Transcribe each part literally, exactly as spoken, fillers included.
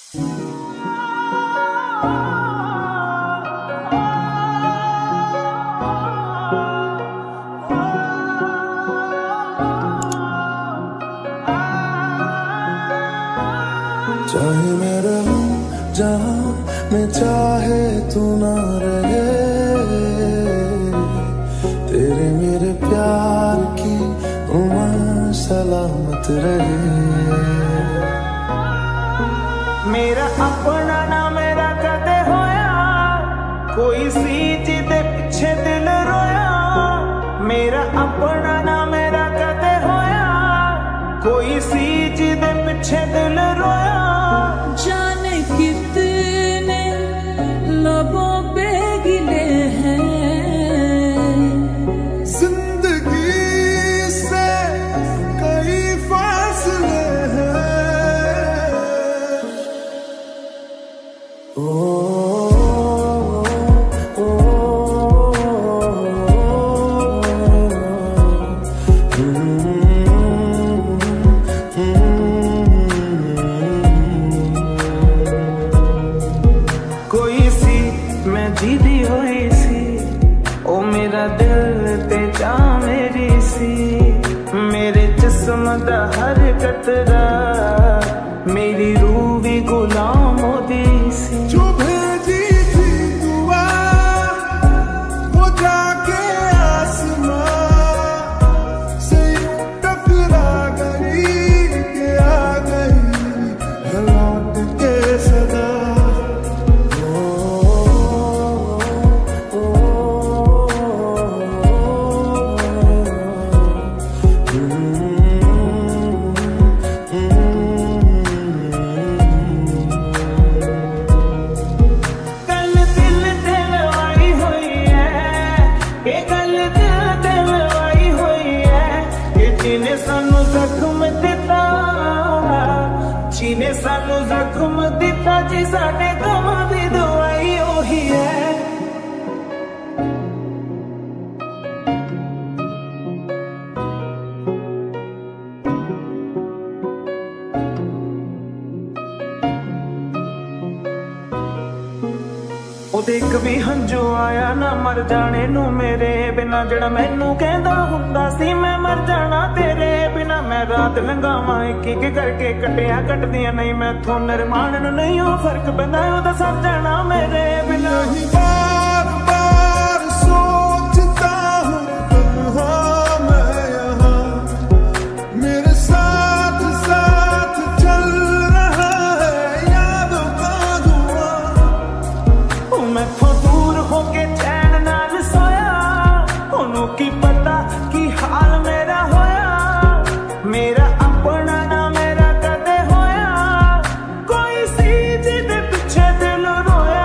चाहे मैं रहूं जहां मैं चाहे तू ना रहे, तेरे मेरे प्यार की उम्र सलामत रहे। मेरा अपना ना मेरा कदे होया, कोई सी जिदे पिछे दिल रोया। मेरा अपना ना मेरा कदे होया, कोई सी जिदे पिछे दिल रोया। जाने कितने लबों पे गिले हैं, जिंदगी से कई फासले हैं। ओ जीदी हुई सी ओ मेरा दिल ते जा मेरी सी, मेरे जिस्म दा हर कतरा मेरी रूह भी गुलाम होदी सी। जो भेजी थी दुआ वो जाके आसमां से टकरा गई के आ गई लौट के सदा। जिने सानू जख्म दिता, जिने सानू जख्म दिता, जी साडे गम दी दवाई ओही है। ओदे एक भी हंजू आया ना मर जाने नू मेरे बिना, जड़ा मैनू कहंदा हुंदा सी मैं मर जाना तेरे बिना। मैं रात लंघावां एक एक करके कटिया कटदियां नहीं, मैं थों निरमान नू नहीं हो फर्क पैंदा ओदा सर जाना मेरे बिना। बार बार सोचता हूँ तन्हा मैं यहाँ, मेरे साथ साथ चल रहा है यादों का धुआं। मैं थों दूर होके चैन नाल सोया, ओनू की पता की हाल मेरा होया। मेरा अपना ना मेरा कदे होया, कोई सी जिदे पिछे दिल रोया।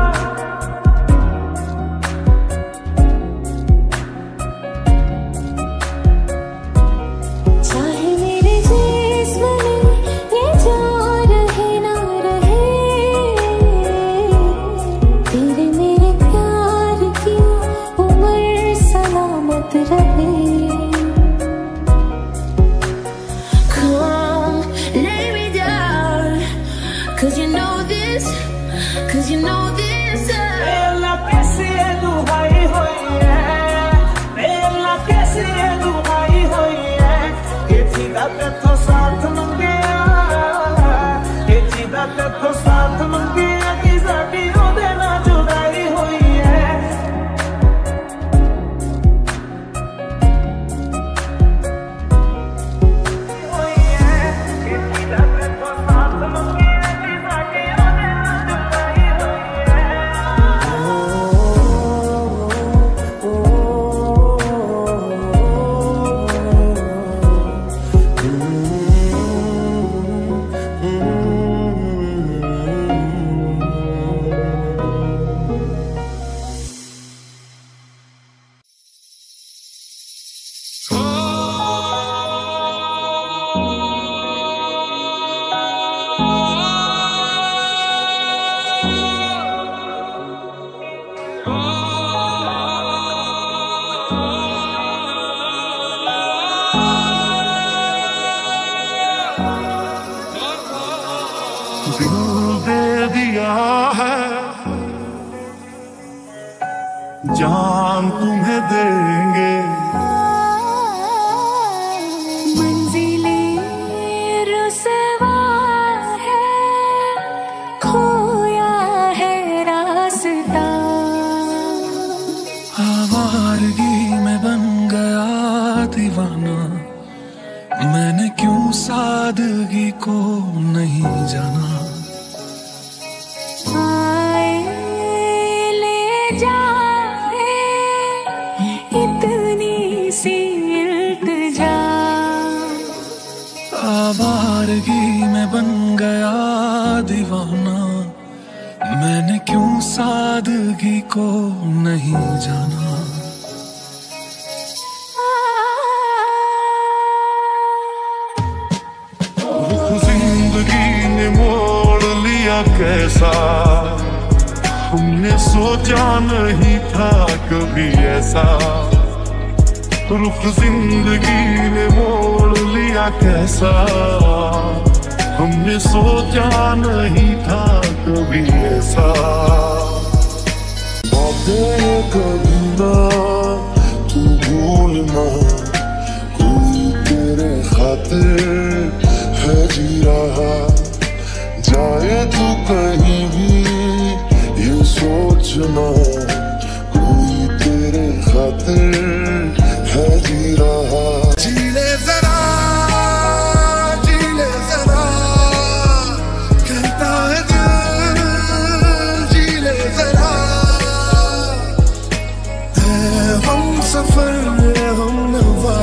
चाहे मेरे जिस्म में ये जा रहे ना रहे, तेरे मेरे प्यार की उम्र सलामत रहे। Cause you know this, cause you know this. मेला कैसी दुहाई हुई है, मेला कैसी दुहाई हुई है। ये जीदा तेथों साथ मंगिया, ये जीदा तेथों साथ मंगिया, कि साडी ओदे नाल जुदाई हुई है। हुई है, ये जीदा तेथों साथ मंगिया। बिन दिया है, जान तुम्हें देंगे। मंजिलें रुसवा है, खोया है रास्ता। आवारगी में बन गया दीवाना, मैंने क्यों सादगी को नहीं जाना। आए ले जाए इतनी सी इल्तिजा। आवारगी में बन गया दीवाना, मैंने क्यों सादगी को नहीं जाना। जिंदगी ने मोड़ लिया कैसा, हमने सोचा नहीं था कभी ऐसा। रुख जिंदगी ने मोड़ लिया कैसा, हमने सोचा नहीं था कभी ऐसा। बातें कभी ना तू भूलना, कोई तेरे खातिर है जी रहा। जाए तू कहीं भी ये सोचना, कोई तेरे खातिर है जी रहा। जी ले जरा, जी ले जरा, कहता है दिल, जी ले जरा। है हम सफर में हम नवा,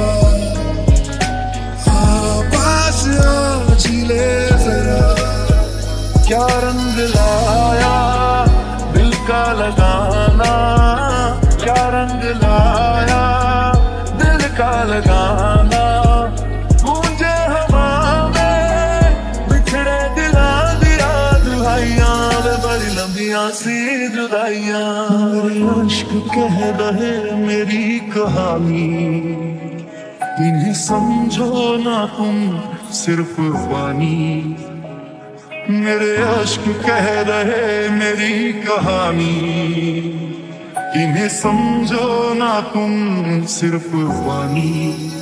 ले जरा। क्या रंग लाया दिल का लगाना, क्या रंग लाया दिल का लगाना। मुझे हवा में बिछड़े दिला दिया दुहाइयां, बड़ी लंबियां सी जुदाइयां। मेरे इश्क कह रहे मेरी कहानी, इन्हें समझो ना तुम सिर्फ पानी। मेरे अश्क कह रहे मेरी कहानी, इन्हें समझो ना तुम सिर्फ पानी।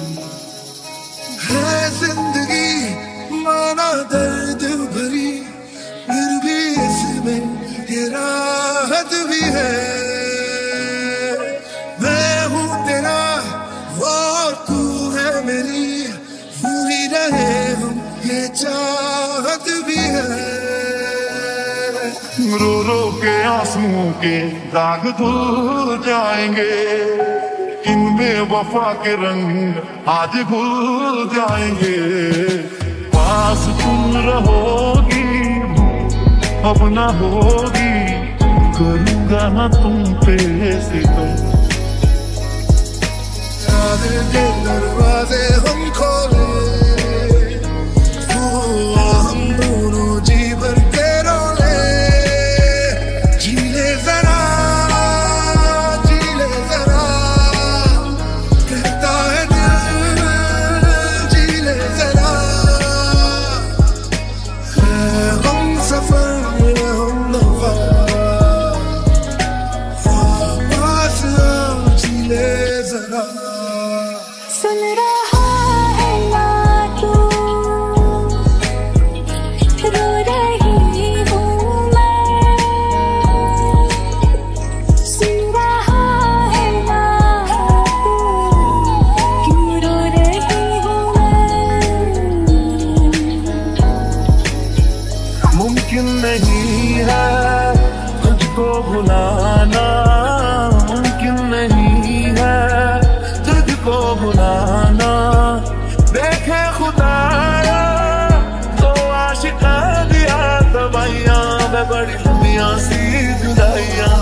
है जिंदगी माना दर्द भरी, फिर भी इसमें ये राहत भी है। मैं हूँ तेरा और तू है मेरी, यूं ही रहे हम ये चाहत भी है। रो रो के आंसुओं के दाग धुल जाएंगे, इनमें वफा के रंग आज भूल जाएंगे। पास तुम रहोगी अब ना होगी, करूँगा ना तुम पे सितम। के दरवाजे हम खोले, हम दोनों जी भर के रोले। जी ले जरा, जी ले जरा, कहता है दिल, जी ले जरा। है हम सफर में हम नवा, पास जी ले जरा। सुन रहा है ना तू, रो रही हूँ मैं। सुन रहा है ना तू, क्यों रो रही हूँ मैं। मुमकिन नहीं है तुझको भुलाना, मुमकिन नहीं है तुझको भुलाना। देखे खुदाया तो आशिका दिया दवाइयां, मैं बड़ी लंबियां सी जुदाइयां।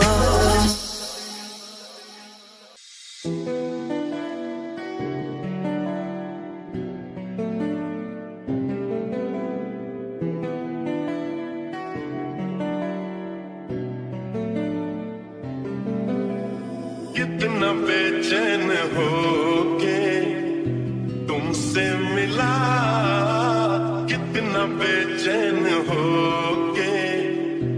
कितना बेचैन होके तुमसे मिला, कितना बेचैन होके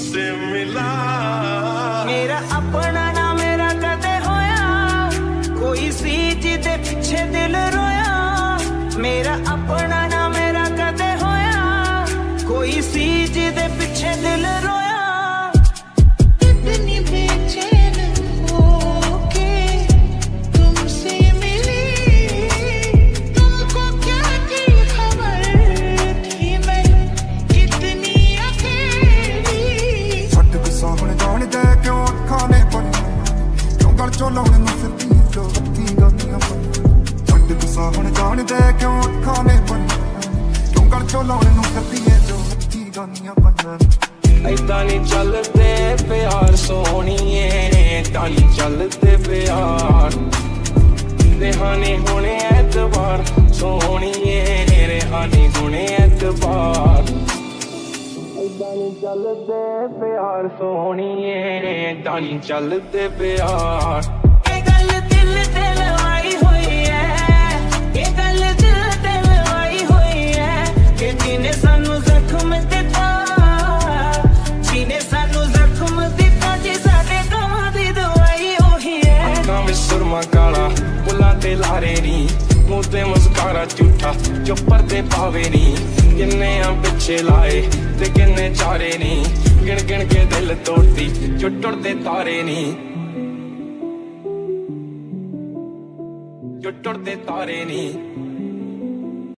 तुझसे मिला। मेरा अपना ना मेरा कदे होया, कोई सी जिदे पिछे दिल रोया। मेरा अपना ना मेरा कदे होया, कोई सी जिदे पिछे दिल रोया। इतनी बेचैन होके तुमसे मिली, तुमको क्या की खबर थी मैं इतनी अकेली। छट गुस्सा होने जाने दे क्यों अखां ने पढ़ी, क्यों गल चो लाने नूं फिरदी जो रत्ती गानियां पढ़ी। छट गुस्सा होने जाने दे क्यों अखां ने पढ़ी, क्यों गल चो लाने नूं फिरदी जो रत्ती गानियां पढ़ी। ऐदां नी चलदे प्यार सोहणीए, ऐदां नी चलदे प्यार। रेहानी हुणे ऐतबार सोहणीए, रेहानी हुणे ऐतबार। ऐदां नी चलदे प्यार सोहणीए, ऐदां नी चलदे प्यार। ये गल दिल ते लवाई होई है, ये गल दिल ते लवाई होई है कि जिन्हें सानू जख्म दिता, जिन्हें सानू जख्म दिता, जी साडे गमां दी दवाई ओही है। अखां विच सुरमा काला, बुलां ते लारे नी, मूंह ते मुस्कारा झूठा जो पर्दे पावे नी। किन्ने आ पिछे लाए ते किन्ने चारे नी, गिण गिण के दिल तोड़ती जो टुटदे तारे नी, जो टुटदे तारे नी।